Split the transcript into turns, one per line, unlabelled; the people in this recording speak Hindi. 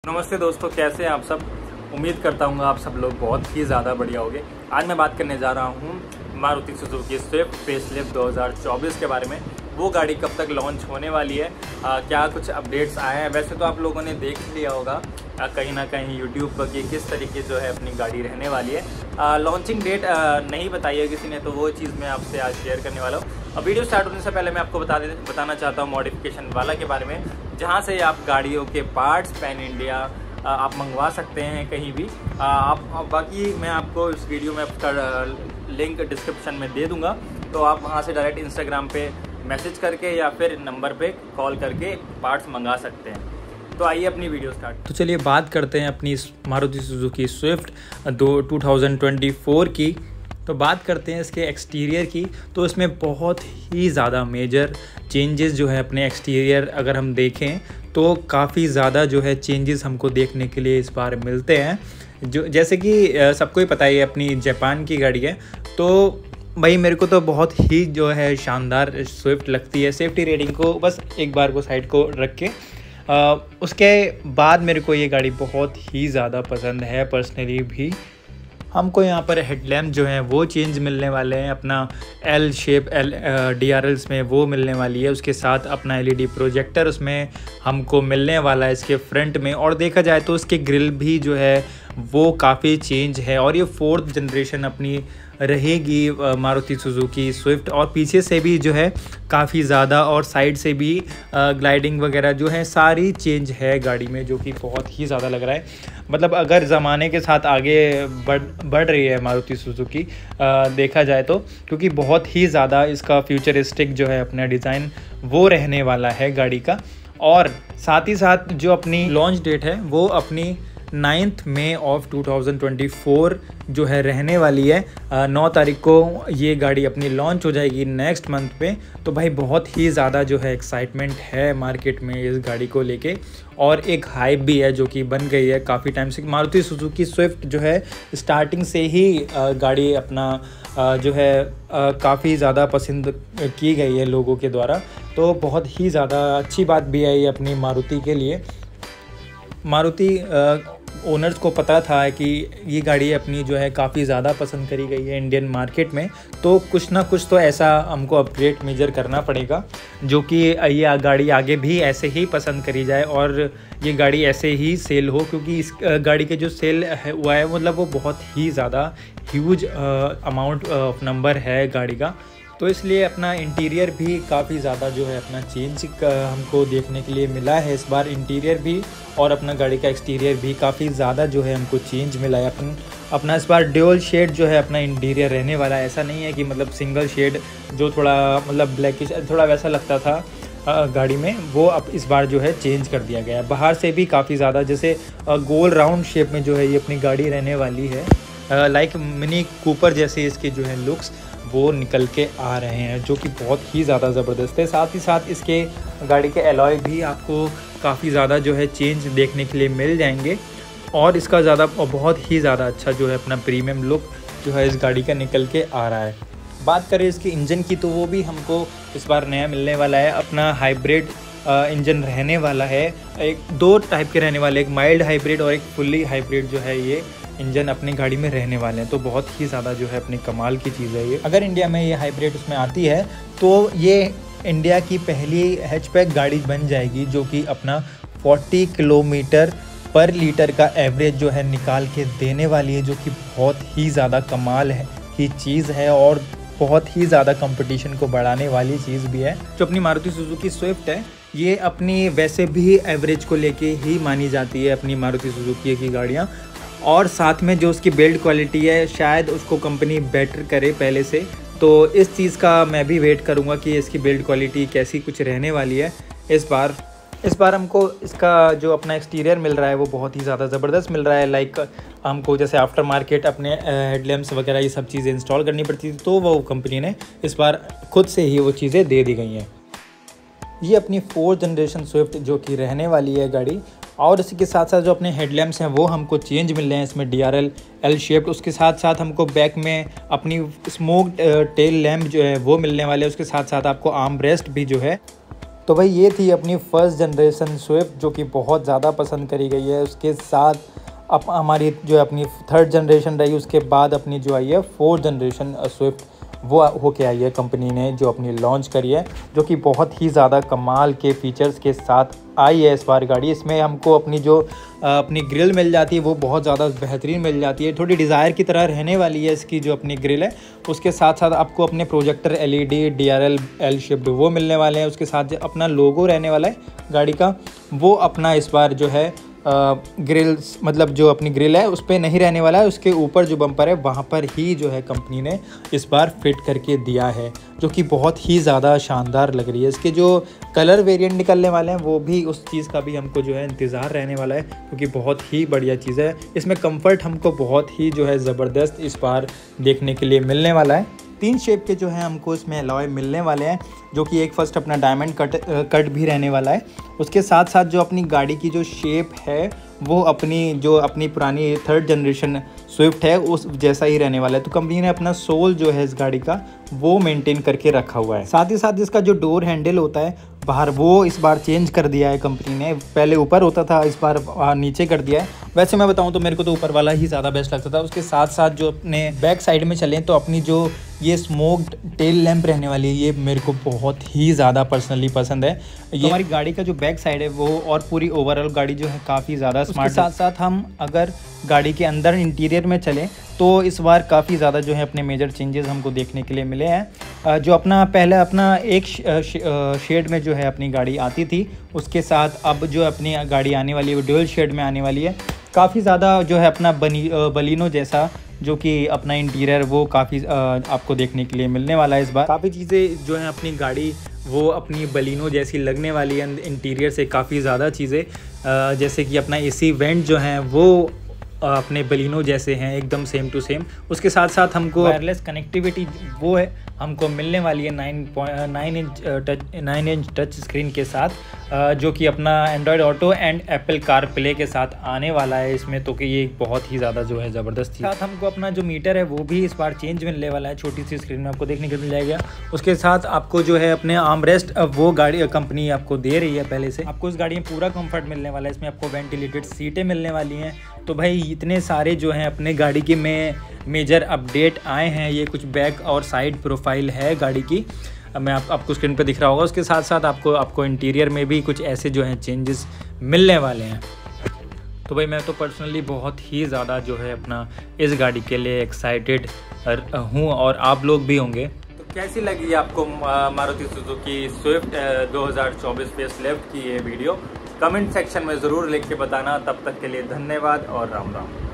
नमस्ते दोस्तों, कैसे हैं आप सब। उम्मीद करता हूँ आप सब लोग बहुत ही ज़्यादा बढ़िया होंगे। आज मैं बात करने जा रहा हूँ मारुति सुजुकी स्विफ्ट फेसलिफ्ट 2024 के बारे में। वो गाड़ी कब तक लॉन्च होने वाली है, क्या कुछ अपडेट्स आए हैं। वैसे तो आप लोगों ने देख लिया होगा कहीं ना कहीं यूट्यूब पर कि किस तरीके जो है अपनी गाड़ी रहने वाली है। लॉन्चिंग डेट नहीं बताई है किसी ने, तो वो चीज़ मैं आपसे आज शेयर करने वाला हूँ। अब वीडियो स्टार्ट होने से पहले मैं आपको बताना चाहता हूँ मॉडिफिकेशन वाला के बारे में, जहाँ से आप गाड़ियों के पार्ट्स पैन इंडिया आप मंगवा सकते हैं कहीं भी। बाकी मैं आपको इस वीडियो में उसका लिंक डिस्क्रिप्शन में दे दूंगा, तो आप वहाँ से डायरेक्ट इंस्टाग्राम पे मैसेज करके या फिर नंबर पे कॉल करके पार्ट्स मंगा सकते हैं। तो आइए अपनी वीडियो स्टार्ट। तो चलिए बात करते हैं अपनी मारुति सुजुकी स्विफ्ट 2024 की। तो बात करते हैं इसके एक्सटीरियर की। तो इसमें बहुत ही ज़्यादा मेजर चेंजेस जो है अपने एक्सटीरियर अगर हम देखें तो काफ़ी ज़्यादा जो है चेंजेस हमको देखने के लिए इस बार मिलते हैं। जो जैसे कि सबको ही पता है अपनी जापान की गाड़ी है, तो भाई मेरे को तो बहुत ही जो है शानदार स्विफ्ट लगती है। सेफ्टी रेटिंग को बस एक बार को साइड को रख के उसके बाद मेरे को ये गाड़ी बहुत ही ज़्यादा पसंद है पर्सनली भी। हमको यहाँ पर हेडलैम्प जो हैं वो चेंज मिलने वाले हैं, अपना एल शेप DRLs में वो मिलने वाली है। उसके साथ अपना LED प्रोजेक्टर उसमें हमको मिलने वाला है इसके फ्रंट में। और देखा जाए तो उसके ग्रिल भी जो है वो काफ़ी चेंज है और ये 4th जनरेशन अपनी रहेगी मारुति सुजुकी स्विफ्ट। और पीछे से भी जो है काफ़ी ज़्यादा और साइड से भी ग्लाइडिंग वगैरह जो है सारी चेंज है गाड़ी में, जो कि बहुत ही ज़्यादा लग रहा है। मतलब अगर ज़माने के साथ आगे बढ़ रही है मारुति सुजुकी देखा जाए तो, क्योंकि बहुत ही ज़्यादा इसका फ्यूचरिस्टिक जो है अपना डिज़ाइन वो रहने वाला है गाड़ी का। और साथ ही साथ जो अपनी लॉन्च डेट है वो अपनी 9 मई ऑफ 2024 जो है रहने वाली है। 9 तारीख को ये गाड़ी अपनी लॉन्च हो जाएगी नेक्स्ट मंथ पे। तो भाई बहुत ही ज़्यादा जो है एक्साइटमेंट है मार्केट में इस गाड़ी को लेके, और एक हाइप भी है जो कि बन गई है काफ़ी टाइम से। मारुति सुजुकी स्विफ्ट जो है स्टार्टिंग से ही गाड़ी अपना जो है काफ़ी ज़्यादा पसंद की गई है लोगों के द्वारा। तो बहुत ही ज़्यादा अच्छी बात भी है ये अपनी मारुति के लिए। मारुति ओनर्स को पता था कि ये गाड़ी अपनी जो है काफ़ी ज़्यादा पसंद करी गई है इंडियन मार्केट में, तो कुछ ना कुछ तो ऐसा हमको अपग्रेड मेजर करना पड़ेगा जो कि ये गाड़ी आगे भी ऐसे ही पसंद करी जाए और ये गाड़ी ऐसे ही सेल हो। क्योंकि इस गाड़ी के जो सेल हुआ है मतलब वो बहुत ही ज़्यादा ह्यूज अमाउंट ऑफ नंबर है गाड़ी का। तो इसलिए अपना इंटीरियर भी काफ़ी ज़्यादा जो है अपना चेंज हमको देखने के लिए मिला है इस बार। इंटीरियर भी और अपना गाड़ी का एक्सटीरियर भी काफ़ी ज़्यादा जो है हमको चेंज मिला है। अपना इस बार ड्यूल शेड जो है अपना इंटीरियर रहने वाला है। ऐसा नहीं है कि मतलब सिंगल शेड जो थोड़ा मतलब ब्लैकिश थोड़ा वैसा लगता था गाड़ी में, वो अब इस बार जो है चेंज कर दिया गया है। बाहर से भी काफ़ी ज़्यादा जैसे गोल राउंड शेप में जो है ये अपनी गाड़ी रहने वाली है। लाइक मिनी कूपर जैसे इसके जो है लुक्स वो निकल के आ रहे हैं, जो कि बहुत ही ज़्यादा ज़बरदस्त है। साथ ही साथ इसके गाड़ी के एलॉय भी आपको काफ़ी ज़्यादा जो है चेंज देखने के लिए मिल जाएंगे। और इसका बहुत ही ज़्यादा अच्छा जो है अपना प्रीमियम लुक जो है इस गाड़ी का निकल के आ रहा है। बात करें इसके इंजन की तो वो भी हमको इस बार नया मिलने वाला है। अपना हाइब्रिड इंजन रहने वाला है। एक 2 टाइप के रहने वाले, एक माइल्ड हाइब्रिड और एक फुल्ली हाइब्रिड जो है ये इंजन अपनी गाड़ी में रहने वाले हैं। तो बहुत ही ज़्यादा जो है अपनी कमाल की चीज़ है ये। अगर इंडिया में ये हाइब्रिड उसमें आती है तो ये इंडिया की पहली हैचबैक गाड़ी बन जाएगी जो कि अपना 40 किलोमीटर पर लीटर का एवरेज जो है निकाल के देने वाली है, जो कि बहुत ही ज़्यादा कमाल है की चीज़ है और बहुत ही ज़्यादा कंपटीशन को बढ़ाने वाली चीज़ भी है। जो अपनी मारुति सुजुकी स्विफ्ट है ये अपनी वैसे भी एवरेज को लेके ही मानी जाती है अपनी मारुति सुजुकी की गाड़ियाँ। और साथ में जो उसकी बिल्ड क्वालिटी है शायद उसको कंपनी बेटर करे पहले से। तो इस चीज़ का मैं भी वेट करूँगा कि इसकी बिल्ड क्वालिटी कैसी कुछ रहने वाली है इस बार हमको इसका जो अपना एक्सटीरियर मिल रहा है वो बहुत ही ज़्यादा ज़बरदस्त मिल रहा है। लाइक हमको जैसे आफ्टर मार्केट अपने हेडलैम्प्स वगैरह ये सब चीज़ें इंस्टॉल करनी पड़ती थी, तो वो कंपनी ने इस बार खुद से ही वो चीज़ें दे दी गई हैं। ये अपनी 4th जनरेशन स्विफ्ट जो कि रहने वाली है गाड़ी। और इसी के साथ साथ जो अपने हेडलैम्प्स हैं वो हमको चेंज मिल रहे हैं इसमें DRL L शेप्ड। उसके साथ साथ हमको बैक में अपनी स्मोक टेल लैम्प जो है वो मिलने वाले हैं। उसके साथ साथ आपको आर्म रेस्ट भी जो है
तो भाई ये थी अपनी फर्स्ट जनरेशन स्विफ्ट जो कि बहुत ज़्यादा पसंद करी गई है। उसके साथ अब हमारी जो अपनी थर्ड जनरेशन रही, उसके बाद अपनी जो आई है फोर्थ जनरेशन स्विफ्ट वो होके आई है कंपनी ने जो अपनी लॉन्च करी है, जो कि बहुत ही ज़्यादा कमाल के फीचर्स के साथ आई है इस बार गाड़ी। इसमें हमको अपनी जो अपनी ग्रिल मिल जाती है वो बहुत ज़्यादा बेहतरीन मिल जाती है, थोड़ी डिज़ायर की तरह रहने वाली है इसकी जो अपनी ग्रिल है। उसके साथ साथ आपको अपने projector LED DRL L shift वो मिलने वाले हैं। उसके साथ जो अपना लोगो रहने वाला है गाड़ी का वो अपना इस बार जो है ग्रिल्स मतलब जो अपनी ग्रिल है उस पर नहीं रहने वाला है, उसके ऊपर जो बम्पर है वहाँ पर ही जो है कंपनी ने इस बार फिट करके दिया है, जो कि बहुत ही ज़्यादा शानदार लग रही है। इसके जो कलर वेरिएंट निकलने वाले हैं वो भी उस चीज़ का भी हमको जो है इंतज़ार रहने वाला है, क्योंकि बहुत ही बढ़िया चीज़ है। इसमें कंफर्ट हमको बहुत ही जो है ज़बरदस्त इस बार देखने के लिए मिलने वाला है। 3 शेप के जो है हमको इसमें अलॉय मिलने वाले हैं, जो कि एक फर्स्ट अपना डायमंड कट भी रहने वाला है। उसके साथ साथ जो अपनी गाड़ी की जो शेप है वो अपनी पुरानी थर्ड जनरेशन स्विफ्ट है उस जैसा ही रहने वाला है। तो कंपनी ने अपना सोल जो है इस गाड़ी का वो मेंटेन करके रखा हुआ है। साथ ही साथ इसका जो डोर हैंडल होता है बाहर वो इस बार चेंज कर दिया है कंपनी ने, पहले ऊपर होता था इस बार नीचे कर दिया है। वैसे मैं बताऊं तो मेरे को तो ऊपर वाला ही ज़्यादा बेस्ट लगता था। उसके साथ साथ जो अपने बैक साइड में चलें तो अपनी जो ये स्मोक्ड टेल लैंप रहने वाली है ये मेरे को बहुत ही ज़्यादा पर्सनली पसंद है। ये हमारी गाड़ी का जो बैक साइड है वो और पूरी ओवरऑल गाड़ी जो है काफ़ी ज़्यादा स्मार्ट। साथ साथ हम अगर गाड़ी के अंदर इंटीरियर में चलें तो इस बार काफ़ी ज़्यादा जो है अपने मेजर चेंजेस हमको देखने के लिए मिले हैं। जो अपना पहले अपना एक शेड में जो है अपनी गाड़ी आती थी, उसके साथ अब जो अपनी गाड़ी आने वाली है वो ड्यूल शेड में आने वाली है। काफ़ी ज़्यादा जो है अपना बलिनो जैसा जो कि अपना इंटीरियर वो काफ़ी आपको देखने के लिए मिलने वाला है इस बार। काफ़ी चीज़ें जो हैं अपनी गाड़ी वो अपनी बलिनो जैसी लगने वाली है इंटीरियर से, काफ़ी ज़्यादा चीज़ें जैसे कि अपना AC वेंट जो हैं वो अपने बलिनो जैसे हैं एकदम सेम टू सेम। उसके साथ साथ हमको वायरलेस कनेक्टिविटी वो है हमको मिलने वाली है 9 इंच टच स्क्रीन के साथ, जो कि अपना Android Auto and Apple CarPlay के साथ आने वाला है इसमें। तो कि ये बहुत ही ज़्यादा जो है ज़बरदस्त थी। साथ हमको अपना जो मीटर है वो भी इस बार चेंज मिलने वाला है, छोटी सी स्क्रीन में आपको देखने को मिल जाएगा। उसके साथ आपको जो है अपने आर्मरेस्ट वो गाड़ी कंपनी आपको दे रही है पहले से। आपको इस गाड़ी में पूरा कंफर्ट मिलने वाला है, इसमें आपको वेंटिलेटेड सीटें मिलने वाली हैं। तो भाई इतने सारे जो हैं अपने गाड़ी के में मेजर अपडेट आए हैं। ये कुछ बैक और साइड प्रोफाइल है गाड़ी की, मैं आपको स्क्रीन पे दिख रहा होगा। उसके साथ साथ आपको इंटीरियर में भी कुछ ऐसे जो हैं चेंजेस मिलने वाले हैं। तो भाई मैं तो पर्सनली बहुत ही ज़्यादा जो है अपना इस गाड़ी के लिए एक्साइटेड हूँ और आप लोग भी होंगे। तो कैसी लगी आपको मारुति सुजुकी स्विफ्ट 2024 फेसलिफ्ट की ये वीडियो? कमेंट सेक्शन में ज़रूर लिख के बताना। तब तक के लिए धन्यवाद और राम राम।